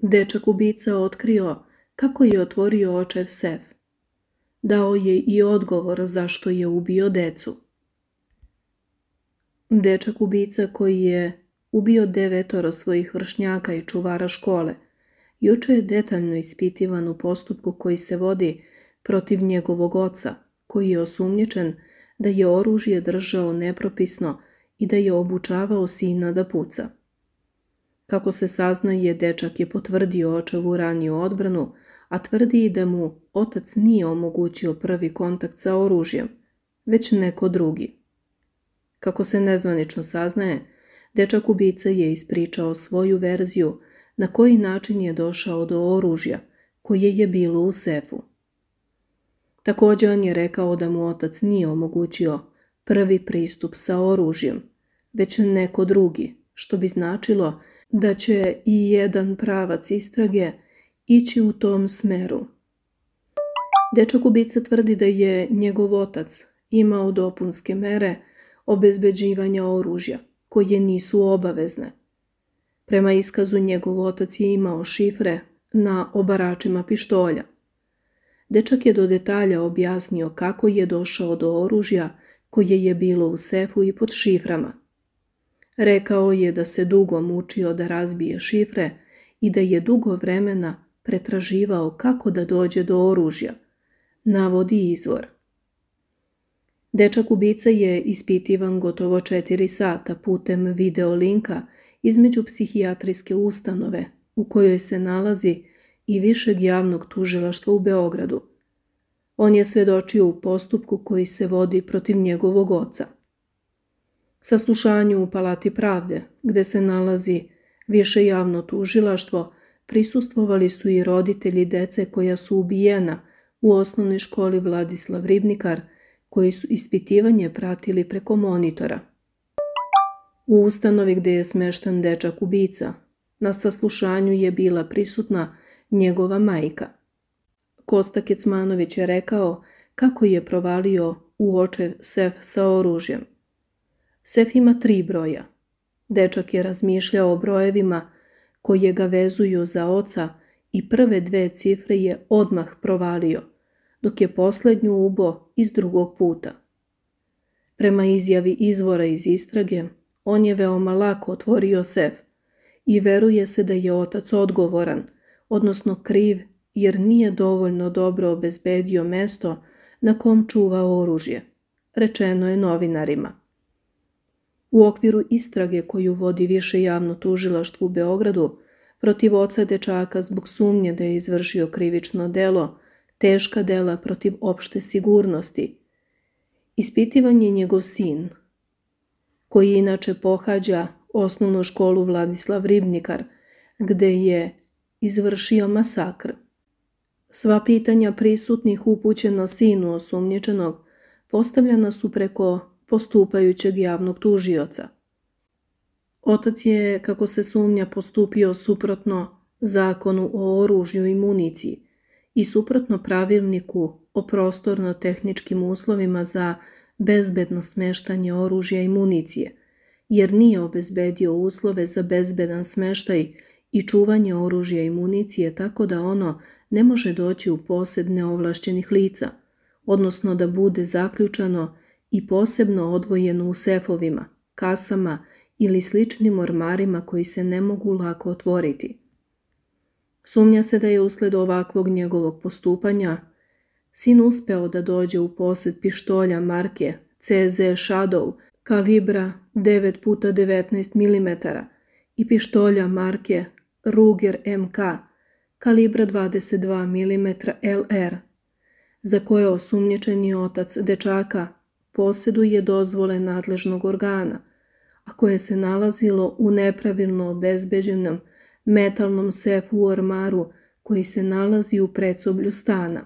Dečak ubica otkrio kako je otvorio očev sef. Dao je i odgovor zašto je ubio decu. Dečak ubica koji je ubio 9 svojih vršnjaka i čuvara škole, juče je detaljno ispitivan u postupku koji se vodi protiv njegovog oca, koji je osumnjičen da je oružje držao nepropisno i da je obučavao sina da puca. Kako se saznaje, dečak je potvrdio očevu raniju odbranu, a tvrdi i da mu otac nije omogućio prvi kontakt sa oružjem, već neko drugi. Kako se nezvanično saznaje, dečak ubica je ispričao svoju verziju na koji način je došao do oružja koje je bilo u sefu. Također on je rekao da mu otac nije omogućio prvi pristup sa oružjem, već neko drugi, što bi značilo da će i jedan pravac istrage ići u tom smeru. Dečak ubica tvrdi da je njegov otac imao dopunske mere obezbeđivanja oružja, koje nisu obavezne. Prema iskazu, njegov otac je imao šifre na obaračima pištolja. Dečak je do detalja objasnio kako je došao do oružja koje je bilo u sefu i pod šiframa. Rekao je da se dugo mučio da razbije šifre i da je dugo vremena pretraživao kako da dođe do oružja, navodi izvor. Dečak ubica je ispitivan gotovo 4 sata putem video linka između psihijatrijske ustanove u kojoj se nalazi i Višeg javnog tužilaštva u Beogradu. On je svedočio u postupku koji se vodi protiv njegovog oca. Saslušanju u Palati pravde, gde se nalazi Više javno tužilaštvo, prisustvovali su i roditelji dece koja su ubijena u osnovnoj školi Vladislav Ribnikar, koji su ispitivanje pratili preko monitora. U ustanovi gde je smešten dečak ubica, na saslušanju je bila prisutna njegova majka. Kosta Kecmanović je rekao kako je provalio u očev sef sa oružjem. Sef ima 3 broja. Dečak je razmišljao o brojevima koje ga vezuju za oca i prve 2 cifre je odmah provalio, dok je poslednju ubo iz drugog puta. Prema izjavi izvora iz istrage, on je veoma lako otvorio sef i veruje se da je otac odgovoran, odnosno kriv, jer nije dovoljno dobro obezbedio mesto na kom čuva oružje, rečeno je novinarima. U okviru istrage koju vodi Više javno tužilaštvo u Beogradu protiv oca dečaka zbog sumnje da je izvršio krivično delo, teška dela protiv opšte sigurnosti, ispitivan je njegov sin, koji inače pohađa osnovnu školu Vladislav Ribnikar, gde je izvršio masakr. Sva pitanja prisutnih upućena sinu osumnjičenog postavljena su preko postupajućeg javnog tužioca. Otac je, kako se sumnja, postupio suprotno Zakonu o oružju i municiji i suprotno pravilniku o prostorno-tehničkim uslovima za bezbedno smeštanje oružja i municije, jer nije obezbedio uslove za bezbedan smeštaj i čuvanje oružja i municije tako da ono ne može doći u posed neovlašćenih lica, odnosno da bude zaključano i posebno odvojeno u sefovima, kasama ili sličnim ormarima koji se ne mogu lako otvoriti. Sumnja se da je usled ovakvog njegovog postupanja sin uspeo da dođe u posed pištolja marke CZ Shadow kalibra 9x19 mm i pištolja marke Ruger MK kalibra 22 mm LR, za koje osumnjičeni otac dečaka posjeduje dozvole nadležnog organa, a koje se nalazilo u nepravilno obezbeđenom metalnom sefu u ormaru koji se nalazi u predsoblju stana.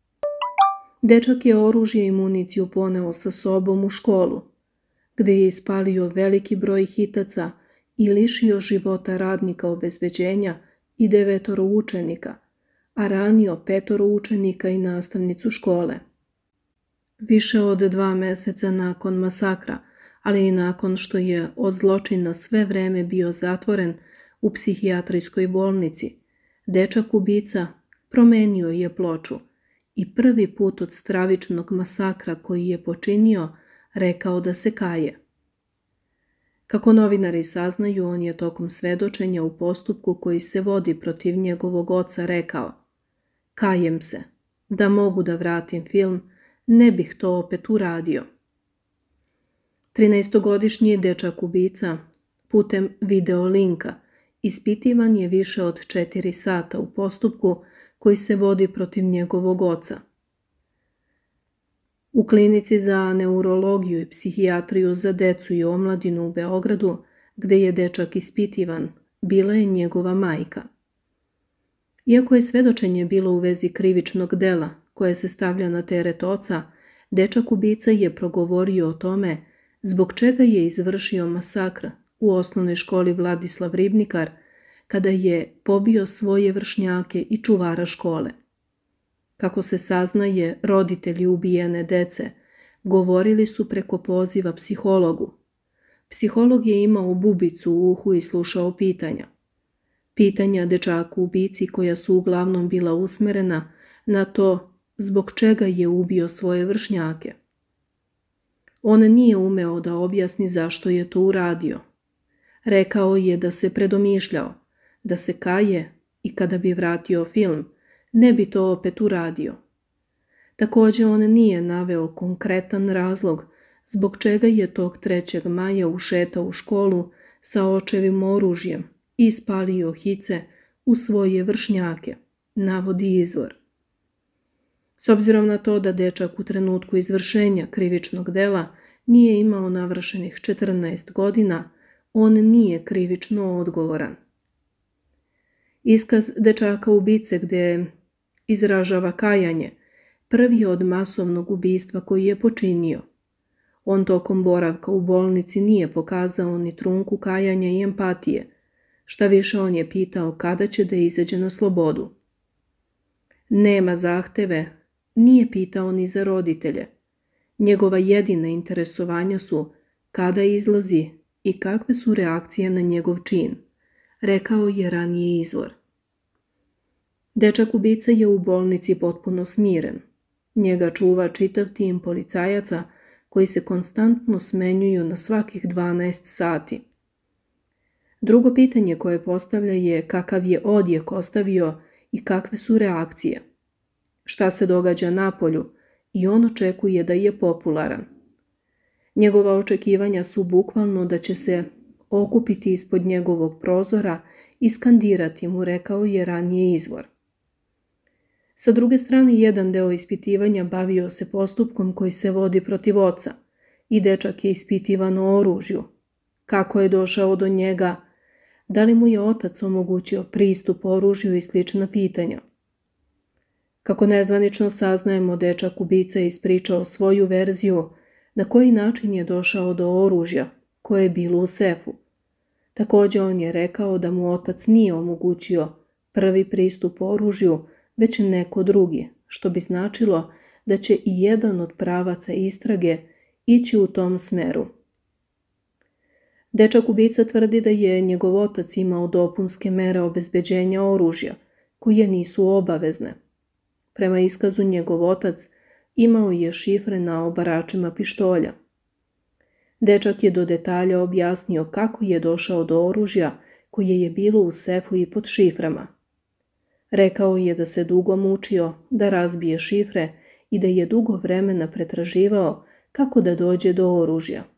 Dečak je oružje i municiju poneo sa sobom u školu, gde je ispalio veliki broj hitaca i lišio života radnika obezbeđenja i 9 učenika, a ranio 5 učenika i nastavnicu škole. Više od 2 meseca nakon masakra, ali i nakon što je od zločina sve vreme bio zatvoren u psihijatrijskoj bolnici, Dečak ubica promenio je ploču i prvi put od stravičnog masakra koji je počinio rekao da se kaje. Kako novinari saznaju, on je tokom svedočenja u postupku koji se vodi protiv njegovog oca rekao: "Kajem se, da mogu da vratim film, ne bih to opet uradio." 13-godišnji dečak ubica putem video linka ispitivan je više od 4 sata u postupku koji se vodi protiv njegovog oca. U klinici za neurologiju i psihijatriju za decu i omladinu u Beogradu, gde je dečak ispitivan, bila je njegova majka. Iako je svedočenje bilo u vezi krivičnog dela koje se stavlja na teret oca, dečak ubica je progovorio o tome zbog čega je izvršio masakr u osnovnoj školi Vladislav Ribnikar kada je pobio svoje vršnjake i čuvara škole. Kako se saznaje, roditelji ubijene dece govorili su preko poziva psihologu. Psiholog je imao bubicu u uhu i slušao pitanja. Pitanja dečaku ubici koja su uglavnom bila usmerena na to zbog čega je ubio svoje vršnjake. On nije umeo da objasni zašto je to uradio. Rekao je da se predomišljao, da se kaje i kada bi vratio film, ne bi to opet uradio. Također on nije naveo konkretan razlog zbog čega je tog 3. maja ušetao u školu sa očevim oružjem i ispalio hice u svoje vršnjake, navodi izvor. S obzirom na to da dečak u trenutku izvršenja krivičnog dela nije imao navršenih 14 godina, on nije krivično odgovoran. Iskaz dečaka ubice gdje izražava kajanje prvi od masovnog ubistva koji je počinio. On tokom boravka u bolnici nije pokazao ni trunku kajanja i empatije, šta više on je pitao kada će da izađe na slobodu. Nema zahteve, nije pitao ni za roditelje. Njegova jedina interesovanja su kada izlazi i kakve su reakcije na njegov čin, rekao je ranije izvor. Dečak ubica je u bolnici potpuno smiren. Njega čuva čitav tim policajaca koji se konstantno smenjuju na svakih 12 sati. Drugo pitanje koje postavlja je kakav je odjek ostavio i kakve su reakcije. Šta se događa napolju i on očekuje da je popularan. Njegova očekivanja su bukvalno da će se okupiti ispod njegovog prozora i skandirati mu, rekao je ranije izvor. Sa druge strane, jedan deo ispitivanja bavio se postupkom koji se vodi protiv oca i dečak je ispitivan o oružju. Kako je došao do njega, da li mu je otac omogućio pristup oružju i slična pitanja. Kako nezvanično saznajemo, dečak ubica je ispričao svoju verziju na koji način je došao do oružja koje je bilo u sefu. Također on je rekao da mu otac nije omogućio prvi pristup oružju, već neko drugi, što bi značilo da će i jedan od pravaca istrage ići u tom smeru. Dečak ubica tvrdi da je njegov otac imao dopunske mere obezbeđenja oružja, koje nisu obavezne. Prema iskazu, njegov otac imao je šifre na obaračima pištolja. Dečak je do detalja objasnio kako je došao do oružja koje je bilo u sefu i pod šiframa. Rekao je da se dugo mučio da razbije šifre i da je dugo vremena pretraživao kako da dođe do oružja.